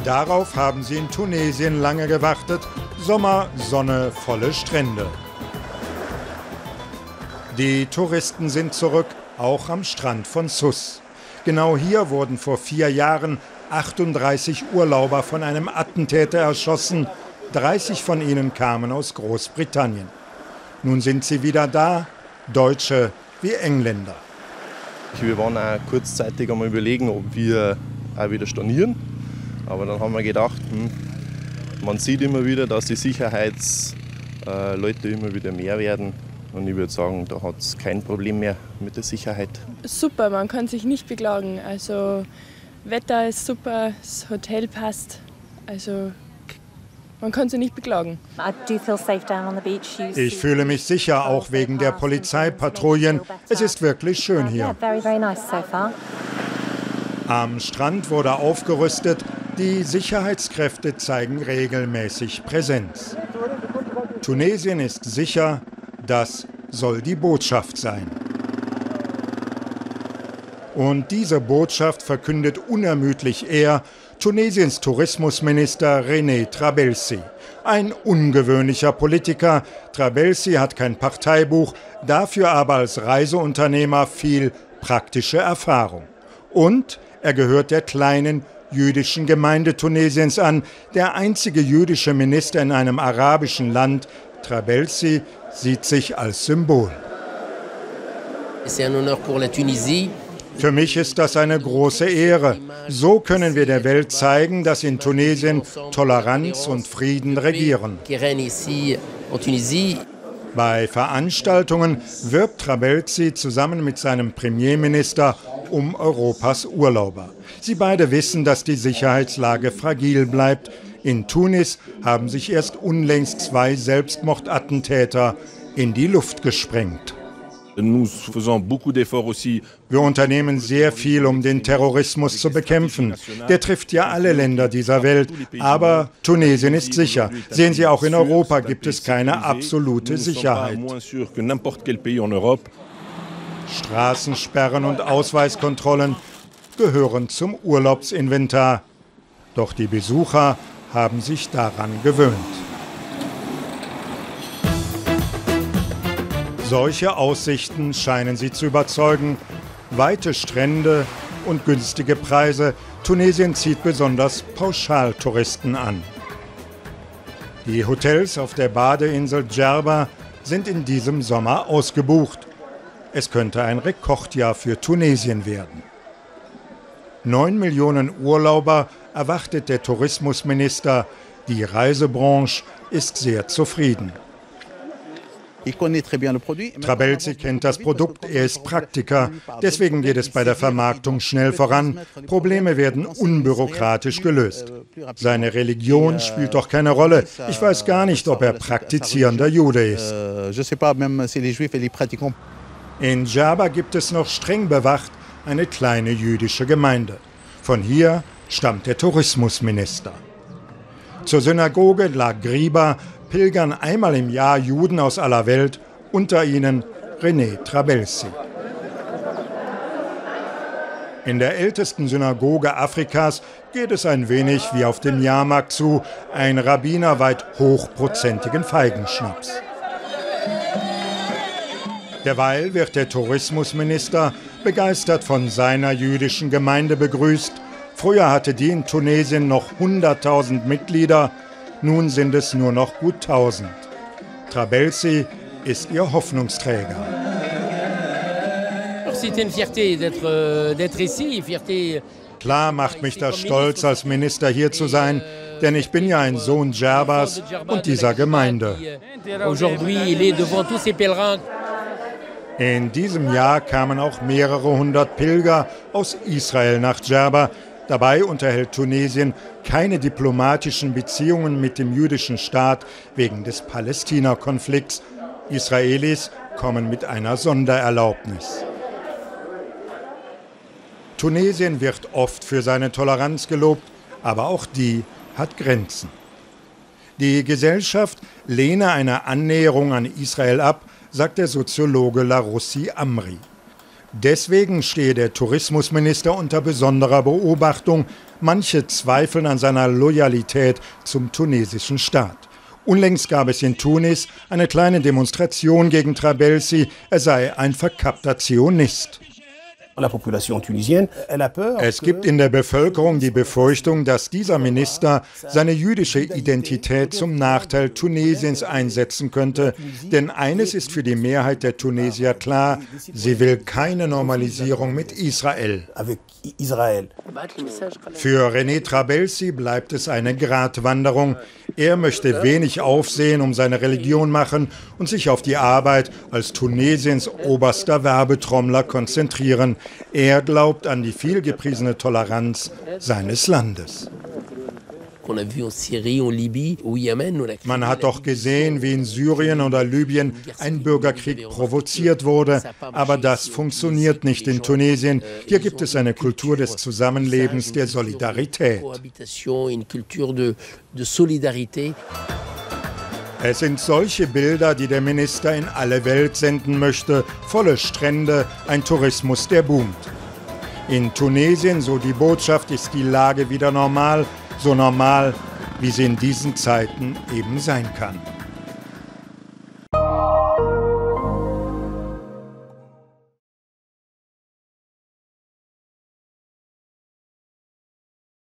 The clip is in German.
Darauf haben sie in Tunesien lange gewartet. Sommer, Sonne, volle Strände. Die Touristen sind zurück, auch am Strand von Sousse. Genau hier wurden vor 4 Jahren 38 Urlauber von einem Attentäter erschossen. 30 von ihnen kamen aus Großbritannien. Nun sind sie wieder da, Deutsche wie Engländer. Wir waren auch kurzzeitig einmal überlegen, ob wir auch wieder stornieren. Aber dann haben wir gedacht, man sieht immer wieder, dass die Sicherheitsleute immer wieder mehr werden. Und ich würde sagen, da hat es kein Problem mehr mit der Sicherheit. Super, man kann sich nicht beklagen. Also Wetter ist super, das Hotel passt. Also man kann sich nicht beklagen. Ich fühle mich sicher, auch wegen der Polizeipatrouillen. Es ist wirklich schön hier. Am Strand wurde aufgerüstet. Die Sicherheitskräfte zeigen regelmäßig Präsenz. Tunesien ist sicher, das soll die Botschaft sein. Und diese Botschaft verkündet unermüdlich er, Tunesiens Tourismusminister René Trabelsi. Ein ungewöhnlicher Politiker. Trabelsi hat kein Parteibuch, dafür aber als Reiseunternehmer viel praktische Erfahrung. Und er gehört der kleinen jüdischen Gemeinde Tunesiens an, der einzige jüdische Minister in einem arabischen Land. Trabelsi sieht sich als Symbol. Für mich ist das eine große Ehre. So können wir der Welt zeigen, dass in Tunesien Toleranz und Frieden regieren. Bei Veranstaltungen wirbt Trabelsi zusammen mit seinem Premierminister um Europas Urlauber. Sie beide wissen, dass die Sicherheitslage fragil bleibt. In Tunis haben sich erst unlängst 2 Selbstmordattentäter in die Luft gesprengt. Wir unternehmen sehr viel, um den Terrorismus zu bekämpfen. Der trifft ja alle Länder dieser Welt. Aber Tunesien ist sicher. Sehen Sie, auch in Europa gibt es keine absolute Sicherheit. Straßensperren und Ausweiskontrollen gehören zum Urlaubsinventar. Doch die Besucher haben sich daran gewöhnt. Solche Aussichten scheinen sie zu überzeugen. Weite Strände und günstige Preise. Tunesien zieht besonders Pauschaltouristen an. Die Hotels auf der Badeinsel Djerba sind in diesem Sommer ausgebucht. Es könnte ein Rekordjahr für Tunesien werden. 9 Millionen Urlauber erwartet der Tourismusminister. Die Reisebranche ist sehr zufrieden. Trabelsi kennt das Produkt, er ist Praktiker. Deswegen geht es bei der Vermarktung schnell voran. Probleme werden unbürokratisch gelöst. Seine Religion spielt doch keine Rolle. Ich weiß gar nicht, ob er praktizierender Jude ist. In Djerba gibt es noch streng bewacht eine kleine jüdische Gemeinde. Von hier stammt der Tourismusminister. Zur Synagoge La Griba pilgern einmal im Jahr Juden aus aller Welt, unter ihnen René Trabelsi. In der ältesten Synagoge Afrikas geht es ein wenig wie auf dem Jahrmarkt zu. Ein Rabbiner weiht hochprozentigen Feigenschnaps. Derweil wird der Tourismusminister begeistert von seiner jüdischen Gemeinde begrüßt. Früher hatte die in Tunesien noch 100.000 Mitglieder, nun sind es nur noch gut 1.000. Trabelsi ist ihr Hoffnungsträger. Klar macht mich das stolz, als Minister hier zu sein, denn ich bin ja ein Sohn Djerbas und dieser Gemeinde. In diesem Jahr kamen auch mehrere hundert Pilger aus Israel nach Djerba. Dabei unterhält Tunesien keine diplomatischen Beziehungen mit dem jüdischen Staat wegen des Palästina-Konflikts. Israelis kommen mit einer Sondererlaubnis. Tunesien wird oft für seine Toleranz gelobt, aber auch die hat Grenzen. Die Gesellschaft lehne eine Annäherung an Israel ab, sagt der Soziologe Larussi Amri. Deswegen stehe der Tourismusminister unter besonderer Beobachtung. Manche zweifeln an seiner Loyalität zum tunesischen Staat. Unlängst gab es in Tunis eine kleine Demonstration gegen Trabelsi, er sei ein verkappter Zionist. Es gibt in der Bevölkerung die Befürchtung, dass dieser Minister seine jüdische Identität zum Nachteil Tunesiens einsetzen könnte. Denn eines ist für die Mehrheit der Tunesier klar, sie will keine Normalisierung mit Israel. Für René Trabelsi bleibt es eine Gratwanderung. Er möchte wenig Aufsehen um seine Religion machen und sich auf die Arbeit als Tunesiens oberster Werbetrommler konzentrieren. Er glaubt an die vielgepriesene Toleranz seines Landes. Man hat doch gesehen, wie in Syrien oder Libyen ein Bürgerkrieg provoziert wurde. Aber das funktioniert nicht in Tunesien. Hier gibt es eine Kultur des Zusammenlebens, der Solidarität. Es sind solche Bilder, die der Minister in alle Welt senden möchte. Volle Strände, ein Tourismus, der boomt. In Tunesien, so die Botschaft, ist die Lage wieder normal. So normal, wie sie in diesen Zeiten eben sein kann.